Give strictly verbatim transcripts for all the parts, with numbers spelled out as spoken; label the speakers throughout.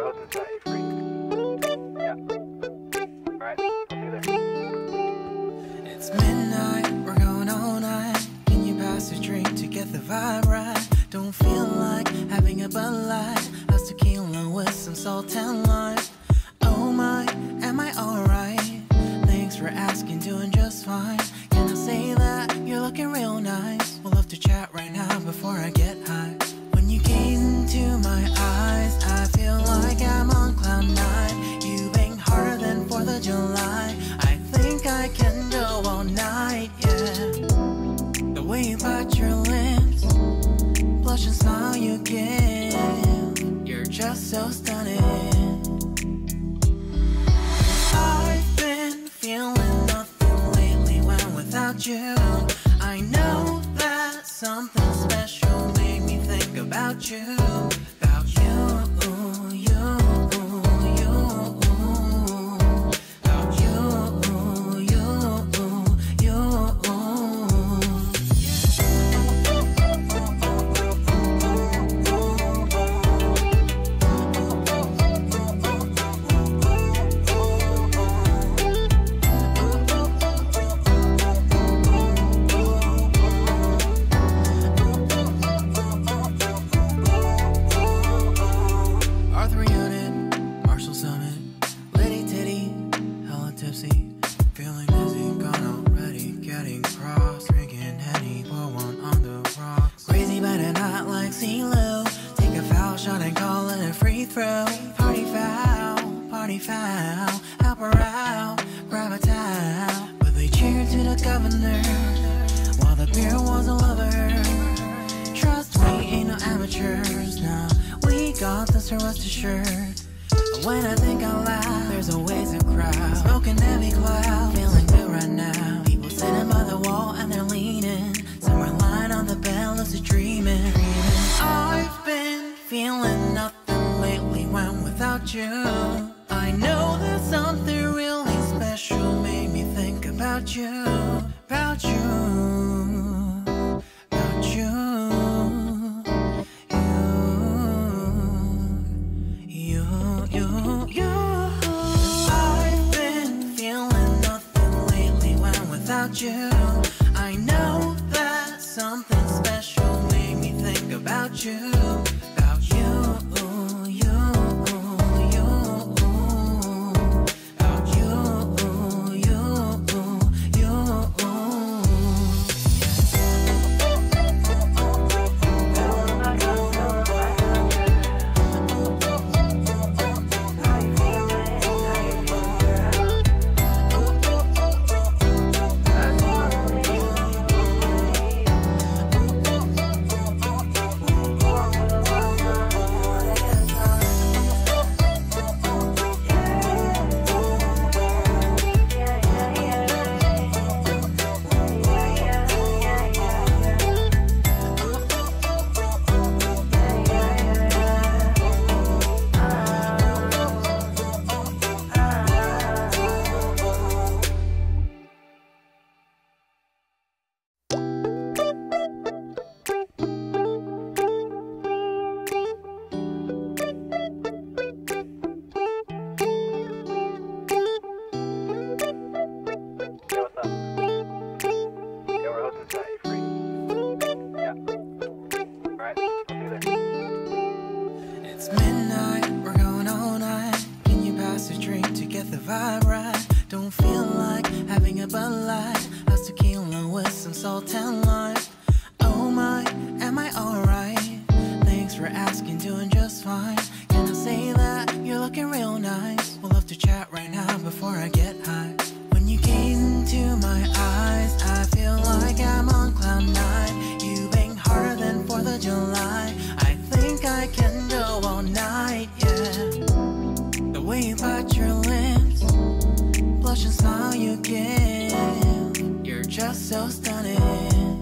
Speaker 1: hoping to set you free. Yeah. Alright, I'll see you there.
Speaker 2: It's midnight, we're going all night. Can you pass a drink to get the vibe right? Don't feel like having a Bud Light. How's tequila with some salt and lime? Oh my, am I alright? Thanks for asking, doing just fine. Can I say that you're looking real nice? We'll have to chat right now before I get high. When you gaze into my eyes, I feel like I'm on cloud nine. You bang harder than fourth of July. I think I can go all night, yeah. The way you bite your lips, blush and smile you give, you're just so stunning. I've been feeling nothing lately when without you. I know that something special made me think about you, about you, you, you, about you, you, you, Arthur Unit, Marshall Summit, Lady Titty, hella tipsy, feeling dizzy, gone already, getting cross, drinking Henny, pour one on the rocks. Crazy but not like CeeLo, take a foul shot and call it a free throw. Party foul, party foul, help her out, grab a towel. But they cheered to the governor, while the beer was a lover. Trust we ain't no amateurs, nah. We got this, rest assured. When I think out loud, there's always a crowd, smoking heavy cloud, feeling good right now. People sitting by the wall and they're leaning, somewhere lying on the bed, lucid dreaming. I've been feeling nothing lately when without you. I know that something really special made me think about you, about you, about you. You, you, you. I've been feeling nothing lately when without you. I know that something special made me think about you, about you, you, you, about you, you, you.
Speaker 1: Hey, what's up? Yeah, we're hoping to set you free. Yeah. Alright, I'll see you there.
Speaker 2: It's midnight, we're going all night. Can you pass a drink to get the vibe right? Don't feel like having a Bud Light. How's tequila with some salt and lime? Oh my, am I alright? Thanks for asking, doing just fine. Can I say that you're looking real nice? We'll have to chat right now before I get high. When you gaze into my eyes, I feel like I'm on cloud nine. You bang harder than fourth of July. I think I can go all night, yeah. The way you bite your lips, blush and smile you give, you're just so stunning.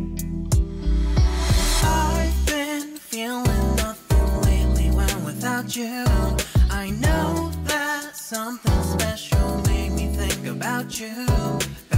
Speaker 2: I've been feeling nothing lately when without you. I know that something special made me think about you,